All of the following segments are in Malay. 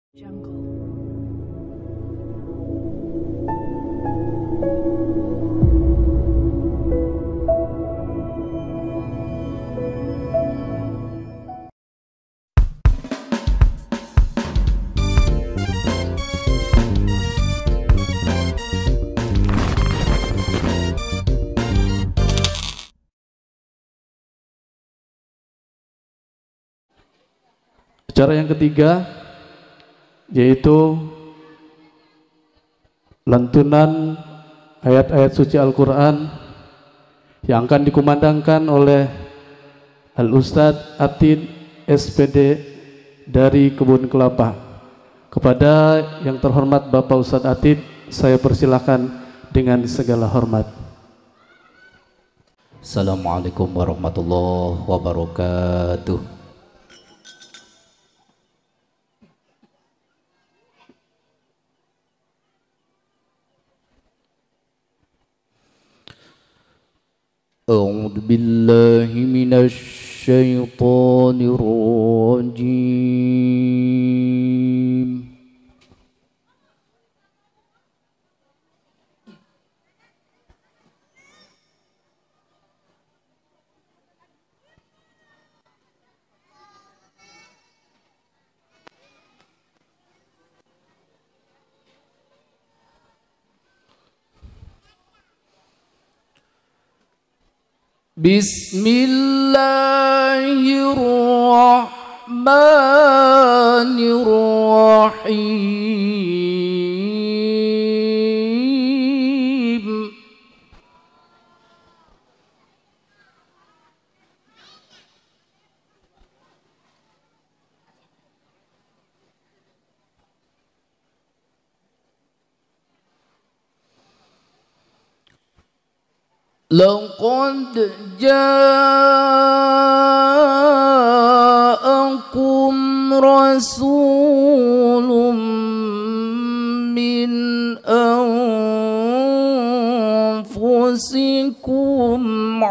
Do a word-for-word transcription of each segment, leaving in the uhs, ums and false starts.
Jungle. Cara yang ketiga yaitu lantunan ayat-ayat suci Al-Quran yang akan dikumandangkan oleh Al-Ustadz Atid S P D dari Kebun Kelapa. Kepada yang terhormat Bapak Ustadz Atid, saya persilahkan dengan segala hormat. Assalamualaikum warahmatullahi wabarakatuh. أعوذ بالله من الشيطان الرجيم بسم الله الرحمن الرحيم لقد جاءكم رسول من أنفسكم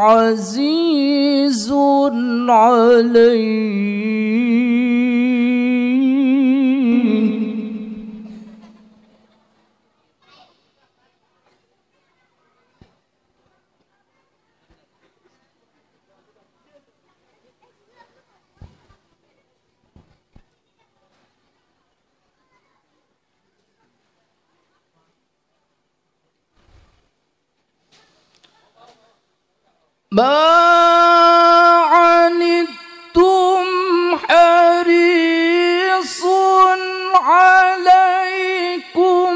عزيز عليه ما عنتم حريص عليكم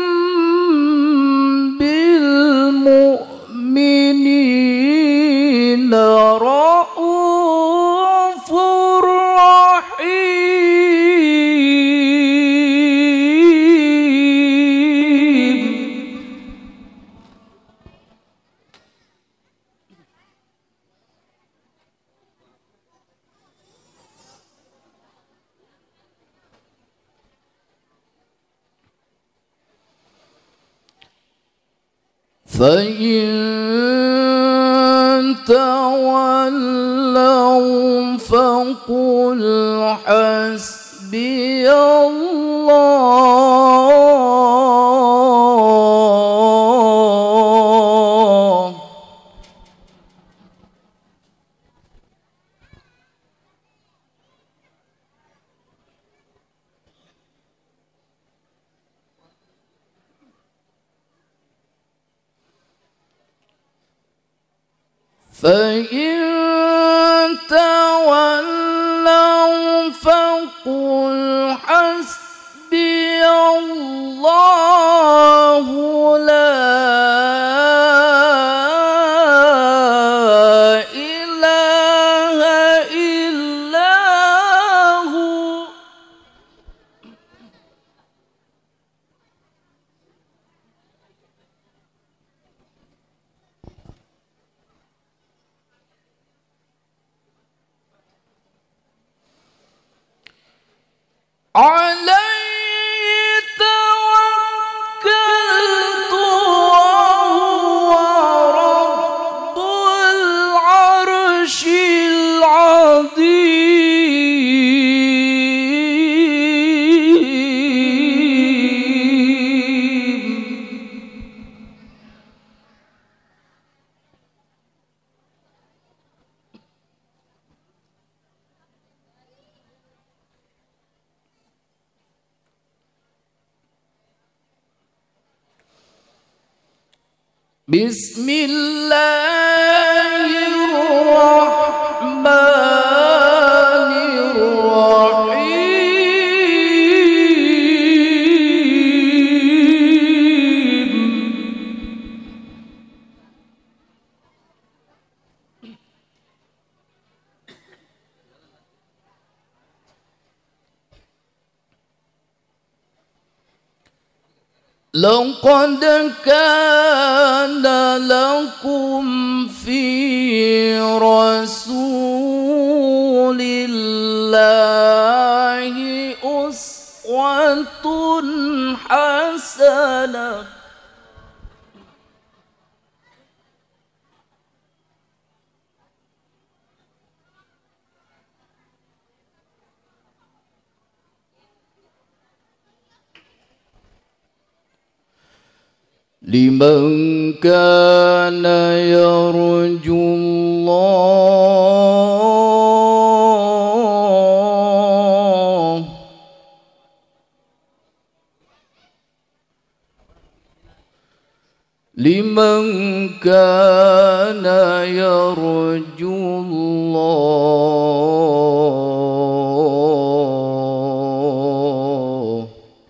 بالمؤمنين رؤوف رحيم فإن تولوا فقل حسبي الله فإن تولوا فقل حسبي الله لا إله إلا هو لقد كان لكم في رسول الله أسوة حسنة لمن كان يرجو الله لمن كان يرجو الله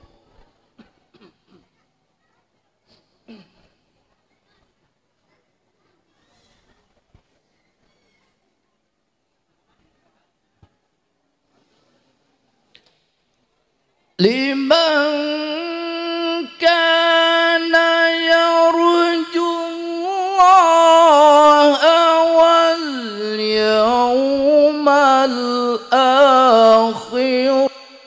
لمن كان يرجو الله واليوم الآخر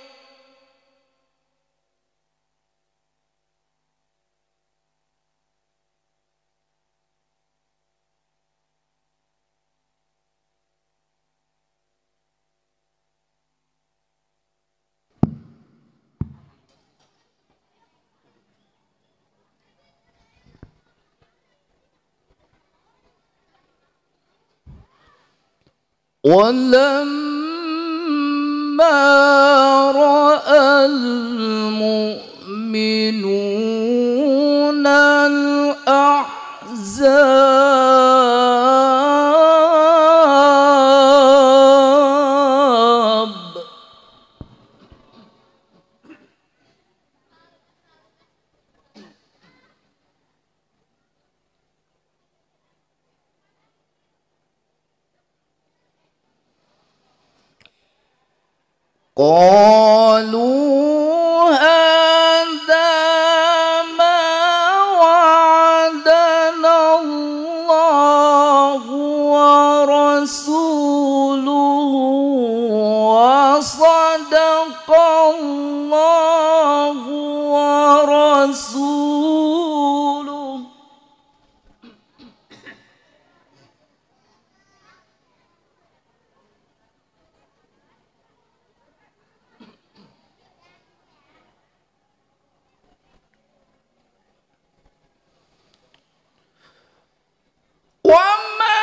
ولما رأى المؤمنون الأحزاب قالوا هذا ما وعدنا الله ورسوله وصدق الله ورسوله وما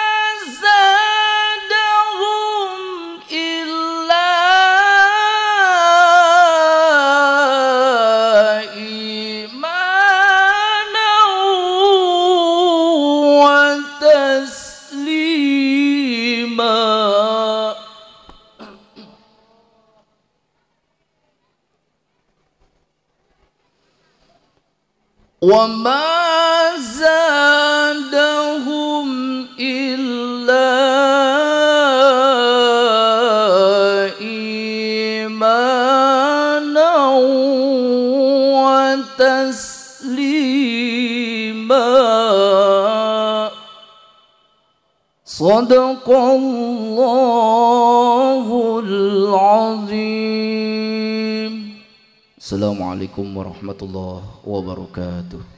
زادهم إلا إيمانا وتسليما وما زادهم إلا إيمانا وتسليما صدق الله العظيم. Assalamualaikum warahmatullahi wabarakatuh.